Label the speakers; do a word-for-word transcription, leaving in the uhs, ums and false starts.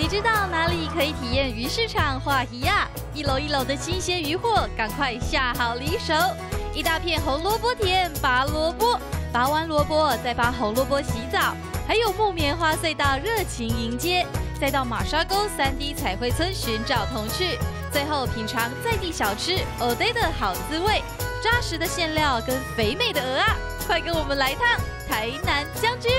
Speaker 1: 知道哪里可以体验鱼市场画鱼呀？一楼一楼的新鲜鱼货，赶快下好离手！一大片红萝卜田，拔萝卜，拔完萝卜再帮红萝卜洗澡，还有木棉花隧道热情迎接，再到马沙沟三 D 彩绘村寻找童趣，最后品尝在地小吃蚵仔的好滋味，扎实的馅料跟肥美的鹅啊！快跟我们来趟台南将军！